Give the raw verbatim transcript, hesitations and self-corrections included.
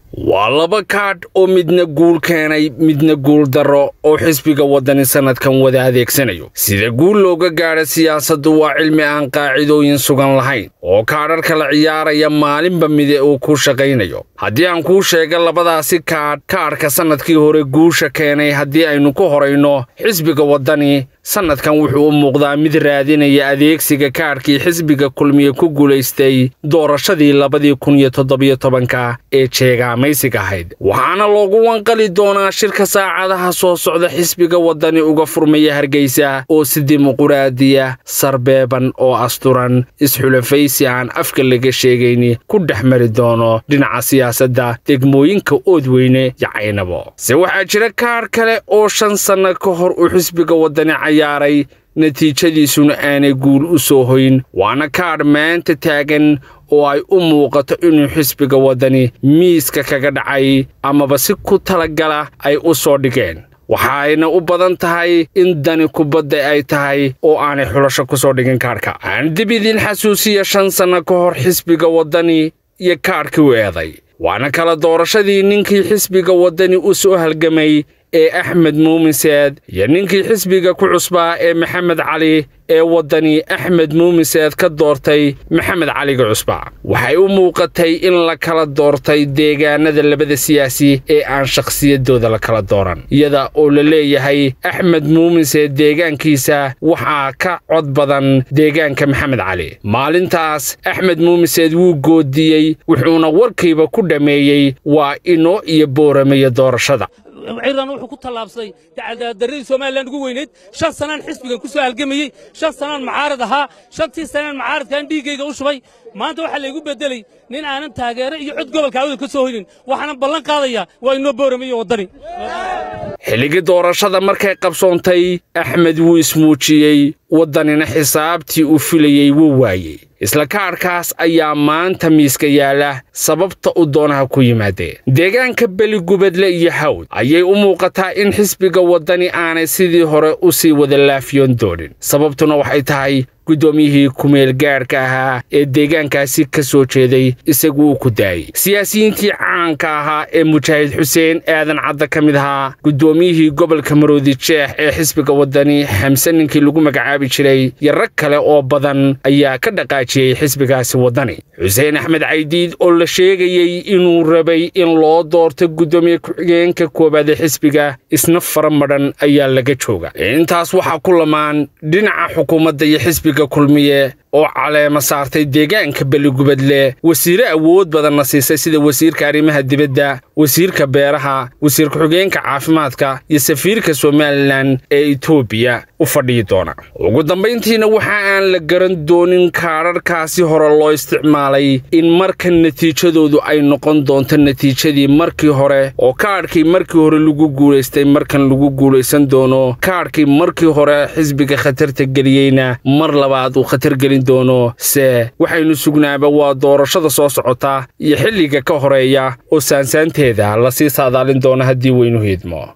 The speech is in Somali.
waa laba kaadh oo midna guul keenay midna guul darro oo xisbiga wadani sanadkan wada adeegsanayo sida guul looga gaadhay siyaasaddu waa cilmi aan qaacidooyin sugan lahayn oo kaadharka la ciyaaraya maalinba mide uu ku shaqaynayo haddii aan kuu sheega labadaasi kaadh kaadhka sanadkii hore guusha keenay haddii aynu ku horayno xisbiga wadani sanadkan wuxuu u muuqdaa mid raadinaya adeegsiga kaadhkii xisbiga kulmiye ku guulaystay doorashadii labadii kun iyo toddobiyo tobanka ee jeegaamaysiga ahayd waxaana loogu wanqali doonaa shirka saacadaha soo socda xisbiga wadani uga furmaya Hargeysa oo si dimuqraadiya sarbeeban oo asturan isxulafaysi aan afka laga sheegayni ku dhexmari doono dhinaca siyaasadda degmooyinka Oodweyne iyo Caynabo se waxaa jira kaadh kale oo shan sano ka hor uu xisbiga wadani ciyaaray natiijadiisuna aanay guul u soo hoyn waana kaadh maanta taagan oo ay u muuqato inuu xisbiga wadani miiska kaga dhacay amaba si ku talagala ay u soo dhigeen waxayna u badan tahay in dani kubadda ay tahay oo aanay xulasho ku soo dhigin kaadhka aan dib idin xasuusiya shan sano ka hor xisbiga wadani iyo kaadhkii u eeday waana kala doorashadii ninkii xisbiga wadani u soo halgamay ee Axmed Muumin Saad iyo ninkii xisbiga ku cusbaa ee Maxamed Cali ee wadani Axmed Muumin Saad ka doortay Maxamed Cali cusbaa waxay u muuqatay in la kala doortay deegaanada labada siyaasi ee aan shakhsiyadooda la kala dooran iyada oo la leeyahay Axmed Muumin Saad deegaankiisa waxa ka cod badan deegaanka Maxamed Cali maalintaas Axmed Muumin Saad wuu goodiyay wuxuuna warkiiba ku dhameeyay waa inoo iyo booramaya doorashada ciidan wuxuu ku talaabsay dacaldaarada Soomaaliland ugu weyneed shan sanaan xisbiga ku soo halgamayay shan sanaan mucaarad ahaa shantii sanaan mucaaradkan dhiigayga u shubay maanta waxa la igu bedelay nin aanan taageero iyo cod gobolka awda ka soo hoynin waxaan ballan qaadaya waa inoo booramay wadani xilligii doorashada markay qabsoontay Axmed wuu ismuujiyay wadanina xisaabtii uu filayay wuu waayay isla kaadhkaas ayaa maanta miiska yaala sababta u doonaha ku yimaadeen deegaanka Beligubadle iyo Hawd ayay u muuqataa in xisbiga wadani aanay sidii hore u sii wada laafiyoon doonin sababtuna waxay tahay gudoomiyihii kumeel gaarka ahaa ee deegaankaasi ka soo jeeday isagu uu ku daayay siyaasiyiintii caanka ahaa ee Mujaahid Xuseen aadan cadda ka mid ahaa gudoomiyihii gobolka Maroodi Jeex ee xisbiga wadani Xamsan ninkii lagu magacaabi jiray iyo rag kale oo badan ayaa ka dhaqaajiyay xisbigaasi wadani Xuseen Axmed Caydiid oo la sheegayay inuu rabay in loo doorto gudoomiye ku-xigeenka koobaad ee xisbiga isna faramadan ayaa laga jooga intaas waxa ku lamaan dhinaca xukuumadda iyo xisbiga kulmiye oo caleema saartay deegaanka Beligubadle wasiir awood badan siisay sida wasiirka arrimaha dibadda wasiirka beeraha wasiir ku-xigeenka caafimaadka iyo safiirka Soomaaliland ee Itoobiya u fadhiyi doona ugu dambeyntiina waxa aan la garan doonin kaadharkaasi hore loo isticmaalay in marka natiijadoodu ay noqon doonto natiijadii markii hore oo kaadhkii markii hore lagu guuleystay markan lagu guuleysan doono kaadhkii markii hore xisbiga khatarta geliyayna mar labaad uu khatar gelin doono se waxaynu sugnaaba waa doorashada soo socota iyo xilliga ka horeeya oo saansaanteeda la sii saadaalin doona haddii weynu heedmo